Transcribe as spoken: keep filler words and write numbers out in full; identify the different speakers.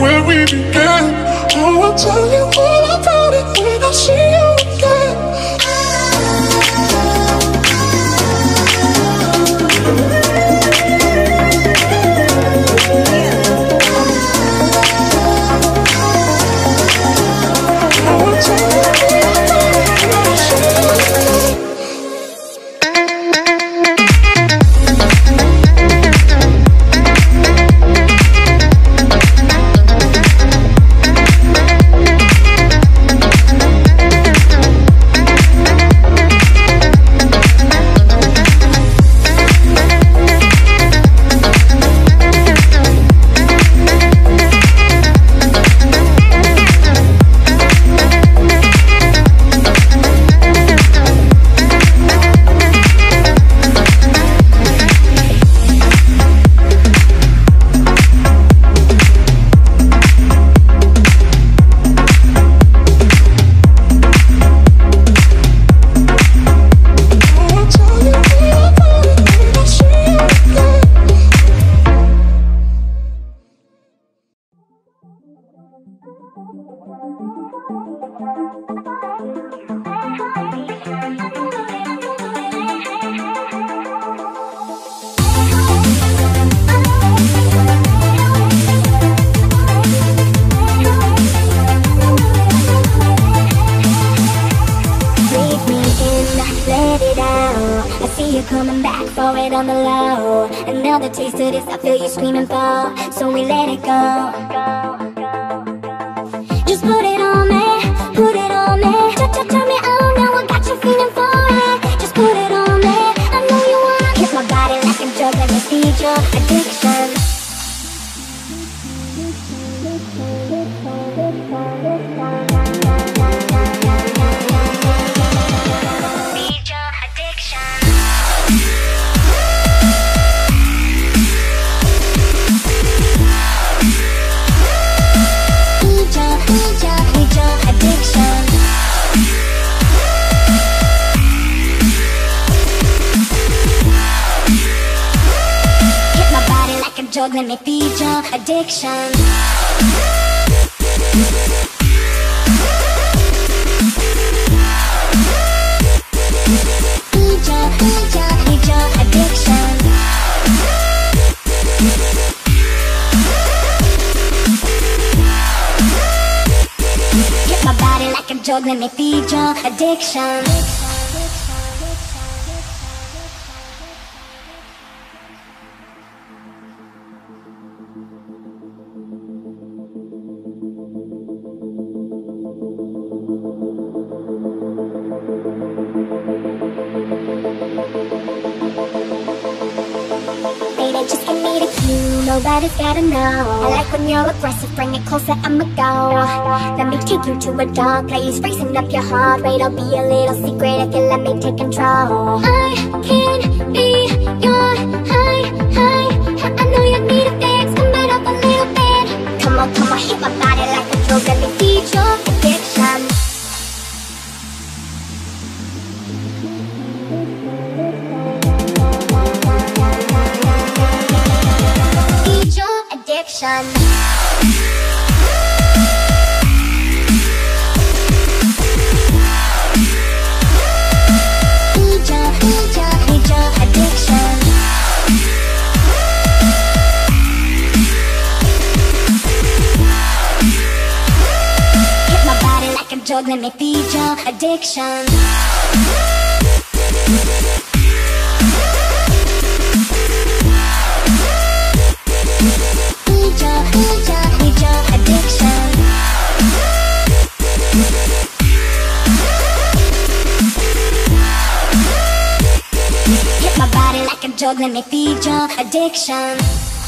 Speaker 1: where we began. Oh, I'll tell you all about it when I see you again.
Speaker 2: Coming back for it on the low. Another taste of this I feel you screaming for, so we let it go. Just put it on me, put it on me. Turn me on, now I got you feeling for it. Just put it on me, I know you wanna kiss my body like a drug, let me feed your addiction. Drug, let me feed your addiction. Feed your, feed your, feed your addiction. Hit my body like a drug, let me feed your addiction. Just give me the cue, nobody's gotta know. I like when you're aggressive, bring it closer, I'ma go. Let me take you to a dark place, racing up your heart rate. I'll be a little secret if you let me take control. I can be your high, high. I know you need a fix, come right up a little bit. Come on, come on, hit my body like a drug, let me feed your addiction. Addiction. Feed your, feed your, feed your addiction. Hit my body like a drug, let me feed your addiction. Hit my body like a drug, let me feed your addiction.